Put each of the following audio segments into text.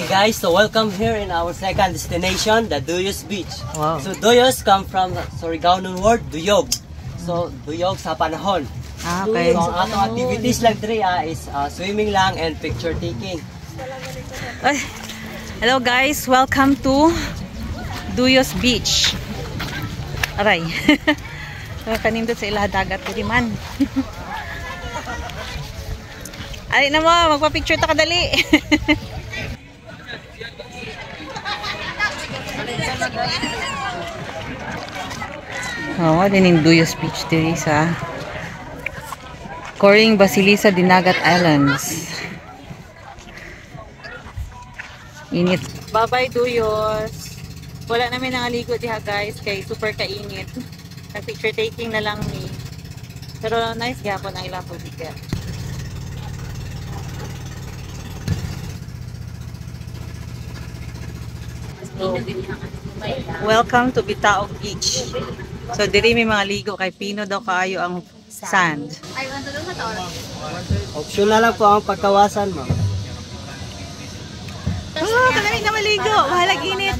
guys, so welcome here in our second destination, the Duyos Beach. Wow. So Duyos come from Surigao word Duyog. So Duyog sa panahon. Okay. So ang atong activities lang diri is swimming lang and picture taking. Ay, hello guys, welcome to Duyos Beach. Aray. Kanindot sa ilaha dagat diri man. Ay na mo, magpa-picture ta kadali. Oh, dining Duyos Beach diri sa Coring Basilisa Dinagat Islands. Init. Bye-bye Duyos. Wala namin nangaligo diha guys kay super kainit. Nag-picture taking na lang ni. Pero nice gyapon ang ilang pagbigat. Welcome to Bitaog Beach. So diri may mga ligo kay pino daw kaayo ang sand. Optional lang po ang pagkawasan mo. Oh, kalamig na maligo. Mahalag init.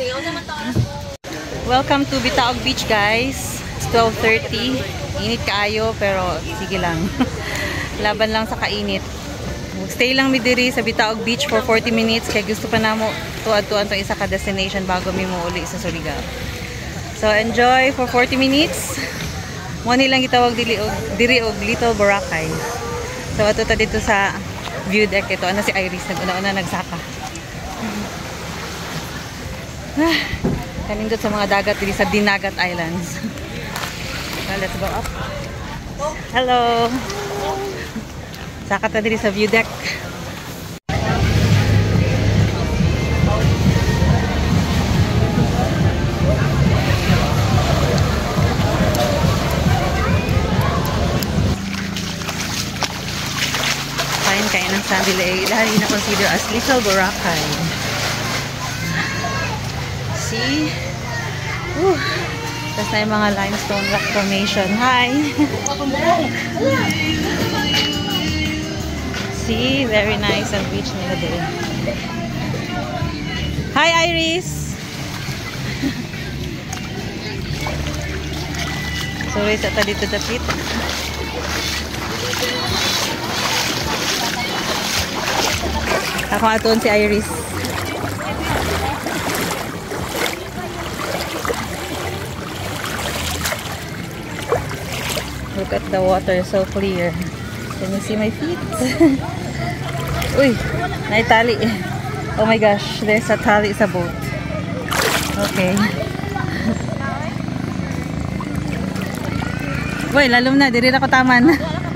Welcome to Bitaog Beach guys. It's 12:30. Init kaayo pero sige lang. Laban lang sa kainit. Stay lang mi diri sa Bitaog Beach for 40 minutes kay gusto pa namo tuad-tuan tong isa ka destination bago mi muuli sa Surigao. So enjoy for 40 minutes. Mo ni lang gitawag diri og Little Boracay. So ato ta dito sa view deck ito. Ano si Iris nag-una nagsaka. Kanindot sa mga dagat diri sa Dinagat Islands. So let's go up. Hello. Saka ta diri sa view deck. Kain ng sand ay lahat na consider as Little Boracay. See? Tapos na yung mga limestone rock formation. Hi! See? Very nice ang beach nila din. Hi Iris! Sorry sa ta dito dapit. Ako aton si Iris. Look at the water, so clear. Can you see my feet? Uy, naitali. Oh my gosh, there's a tali sa boat. Okay. Uy, lalom na, diri na ko taman.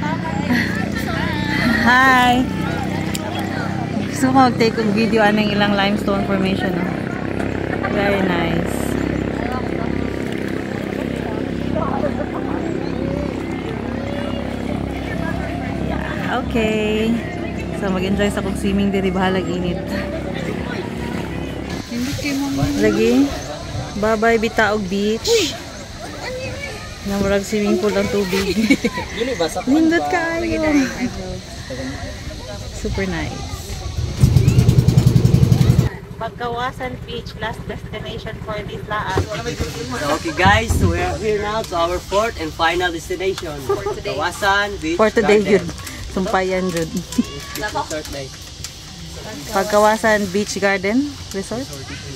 Hi. Gusto ko mag-take a video anong ilang limestone formation. Oh. Very nice. Yeah, okay. So mag-enjoy sa kong swimming diri bahalag init. Lagi. Bye-bye Bitaog Beach. Namurag swimming pool ang tubig. Nindot kayo. Super nice. Pagkawasan Beach, last destination for this laas. Okay guys, so we are here now to our fourth and final destination. Pagkawasan Beach. For today Garden. yun. Sumpayan yun. Resort day. Pagkawasan Beach Garden Resort.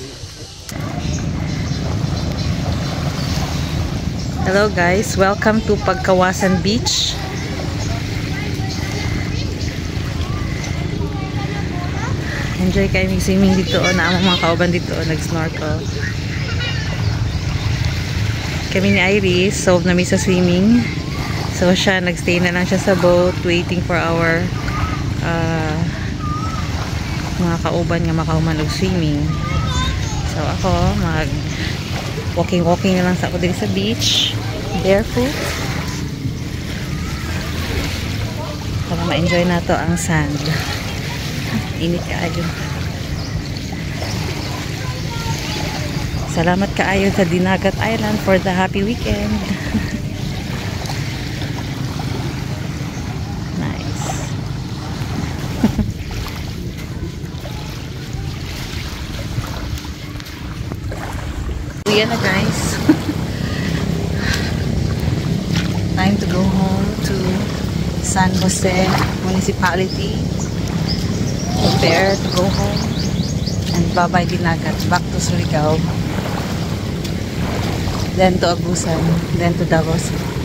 Hello guys, welcome to Pagkawasan Beach. Enjoy kayo mag-swimming dito na ang mga kauban dito nag-snorkel. Kami ni Iris, solve na mi sa swimming. So siya, nagstay na lang siya sa boat waiting for our mga kauban nga makauman og swimming. So ako, mag walking na lang sa ako dito sa beach. Barefoot. Para ma-enjoy na to ang sand. Init kaayo. Salamat kaayo sa Dinagat Island for the happy weekend. Nice. Uwi na guys. Time to go home to San Jose Municipality. Prepare to go home. And bye-bye Dinagat. Back to Surigao. Then to Abusan. Then to Davos.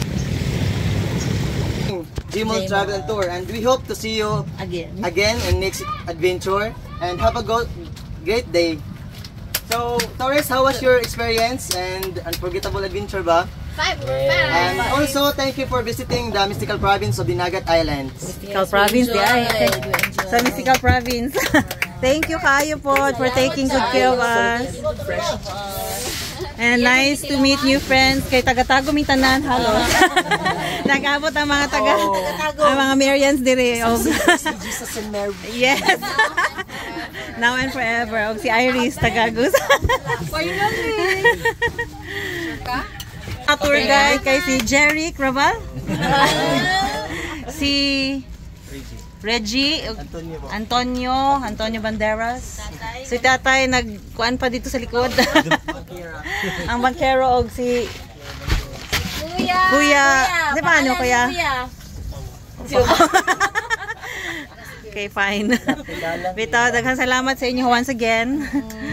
Jimol Travel and Tour, and we hope to see you Again. in next adventure, and have a great day. So, Torres, how was your experience and unforgettable adventure ba? And also, thank you for visiting the mystical province of Dinagat Islands. Mystical Province, yeah. Sa Mystical Province. Thank you kayo po for taking good care of us. And nice to meet new friends. Kay taga-tago tanan, halo. Nag-abot ang mga ang mga Marians dire. Jesus and Mary. Yes. Now and forever. Og si Iris Tagagus. Tour guide kay si Jerry Craval. Si Reggie, Antonio Banderas. Si tatay nagkuan pa dito sa likod. Ang bankero og si Kuya. Di ba ano kuya? Okay, fine. Bitaw, daghang salamat sa inyo once again.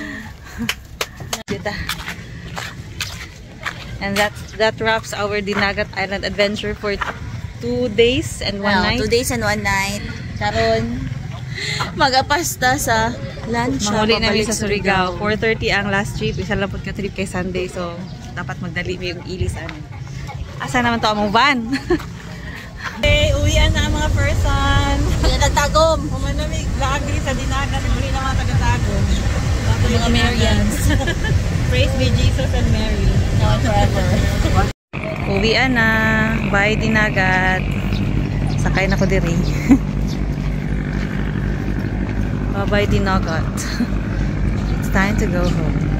And that wraps our Dinagat Island adventure for 2 days and 1 night. 2 days and 1 night. Karon mag-apasta sa lunch. Mahuli namin sa Surigao. 4:30 ang last trip. Isa lang po ka trip kay Sunday. So, dapat magdali mo yung ilis. Asa naman to among van? Okay, uwian na ang mga person. Yan nagtagom. Pumanamig, lagi sa Dinagat. Muli na mga taga-tagom. Mga Marians. Praise be Jesus and Mary. Now and forever. Uwian na. Bye Dinagat. Sakay na ko diri. Bye Dinagat. It's time to go home.